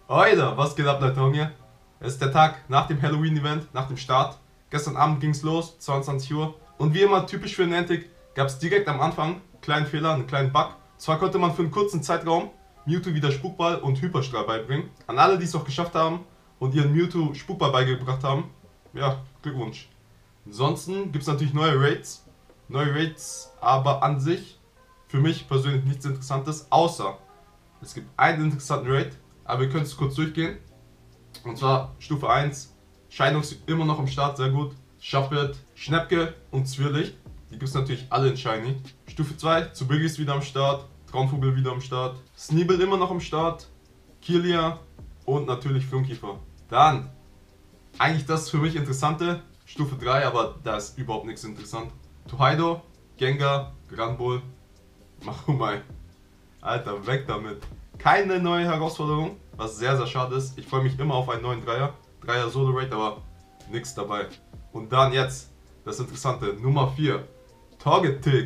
Alter, was geht ab, Leute, Junge? Es ist der Tag nach dem Halloween-Event, nach dem Start. Gestern Abend ging's los, 22 Uhr. Und wie immer, typisch für Niantic, gab es direkt am Anfang einen kleinen Fehler, einen kleinen Bug. Zwar konnte man für einen kurzen Zeitraum Mewtwo wieder Spukball und Hyperstrahl beibringen. An alle, die es auch geschafft haben und ihren Mewtwo Spukball beigebracht haben, ja, Glückwunsch. Ansonsten gibt es natürlich neue Raids, aber an sich für mich persönlich nichts Interessantes, außer es gibt einen interessanten Raid, aber wir können es kurz durchgehen. Und zwar Stufe 1, Shinox immer noch am Start, sehr gut. Shufflet, Schnäppke und Zwirlicht, die gibt es natürlich alle in Shiny. Stufe 2, Zubiri ist wieder am Start, Traumvogel wieder am Start, Sneebel immer noch am Start, Kirlia und natürlich Flunkiefer. Dann, eigentlich das für mich Interessante, Stufe 3, aber da ist überhaupt nichts interessant. Totodile, Gengar, Granbull, Mahumai. Alter, weg damit. Keine neue Herausforderung, was sehr, sehr schade ist. Ich freue mich immer auf einen neuen Dreier Solo-Raid, aber nichts dabei. Und dann jetzt, das Interessante, Nummer 4, Togetic.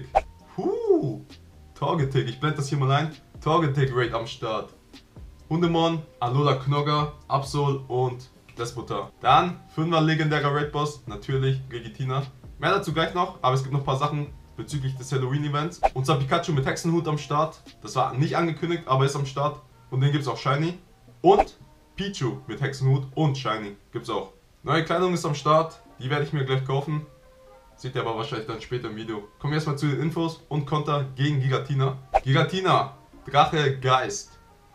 Togetic, ich blende das hier mal ein. Togetic Raid am Start. Hundemon, Alola Knogger, Absol und Despotar. Dann 5er legendärer Raid-Boss, natürlich Regitina. Mehr dazu gleich noch, aber es gibt noch ein paar Sachen bezüglich des Halloween-Events. Unser Pikachu mit Hexenhut am Start. Das war nicht angekündigt, aber ist am Start. Und den gibt es auch Shiny. Und Pichu mit Hexenhut und Shiny gibt es auch. Neue Kleidung ist am Start. Die werde ich mir gleich kaufen. Seht ihr aber wahrscheinlich dann später im Video. Kommen wir erstmal zu den Infos und Konter gegen Giratina. Giratina, Drache Geist.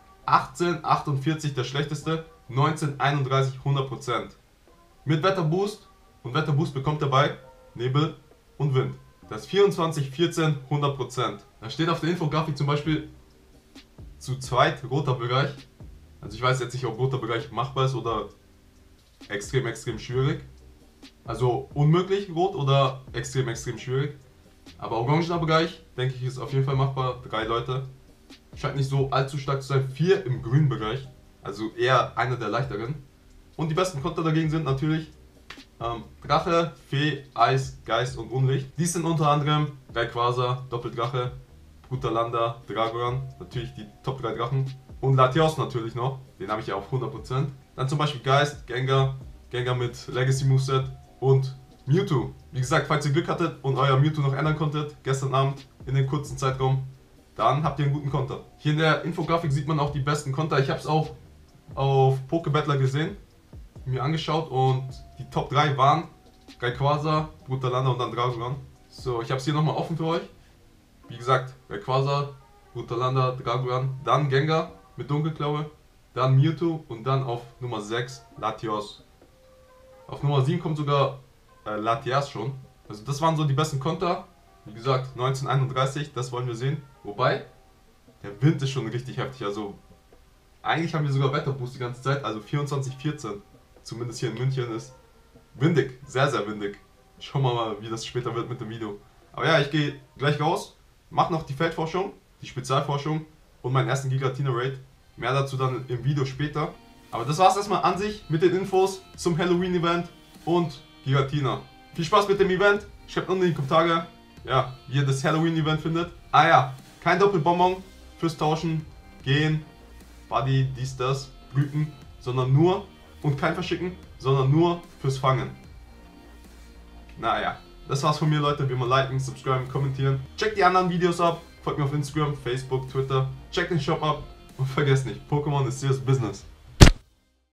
1848 der schlechteste, 1931 100%. Mit Wetterboost und Wetterboost bekommt er bei Nebel und Wind. Das 2414 100%. Da steht auf der Infografik zum Beispiel zu zweit roter Bereich. Also ich weiß jetzt nicht, ob roter Bereich machbar ist oder extrem schwierig. Also unmöglich rot oder extrem schwierig. Aber orangener Bereich, denke ich, ist auf jeden Fall machbar. 3 Leute. Scheint nicht so allzu stark zu sein. 4 im grünen Bereich. Also eher einer der leichteren. Und die besten Konter dagegen sind natürlich Drache, Fee, Eis, Geist und Unlicht. Dies sind unter anderem Rayquaza, Doppeldrache, Brutalanda, Dragoran, natürlich die Top 3 Drachen. Und Latios natürlich noch, den habe ich ja auf 100%. Dann zum Beispiel Geist, Gengar mit Legacy Moveset und Mewtwo. Wie gesagt, falls ihr Glück hattet und euer Mewtwo noch ändern konntet, gestern Abend in den kurzen Zeitraum, dann habt ihr einen guten Konter. Hier in der Infografik sieht man auch die besten Konter. Ich habe es auch auf Pokebattler gesehen, mir angeschaut und die Top 3 waren Rayquaza, Brutalanda und dann Dragoran. So, ich habe es hier nochmal offen für euch. Wie gesagt, Rayquaza, Brutalanda, Dragoran, dann Gengar mit Dunkelklaue, dann Mewtwo und dann auf Nummer 6 Latios. Auf Nummer 7 kommt sogar Latias schon. Also das waren so die besten Konter. Wie gesagt, 1931, das wollen wir sehen. Wobei, der Wind ist schon richtig heftig. Also eigentlich haben wir sogar Wetterboost die ganze Zeit. Also 2414, zumindest hier in München, ist windig, sehr windig. Schauen wir mal, wie das später wird mit dem Video. Aber ja, ich gehe gleich raus, mache noch die Feldforschung, die Spezialforschung und meinen ersten Giratina Raid. Mehr dazu dann im Video später. Aber das war es erstmal an sich mit den Infos zum Halloween Event und Giratina. Viel Spaß mit dem Event. Schreibt unten in die Kommentare, ja, wie ihr das Halloween Event findet. Ah ja, kein Doppelbonbon fürs Tauschen, Gehen, Buddy, dies, das, Blüten, sondern nur, und kein Verschicken, sondern nur fürs Fangen. Naja, das war's von mir, Leute. Wie immer liken, subscriben, kommentieren. Checkt die anderen Videos ab. Folgt mir auf Instagram, Facebook, Twitter. Checkt den Shop ab. Und vergesst nicht, Pokémon ist serious business.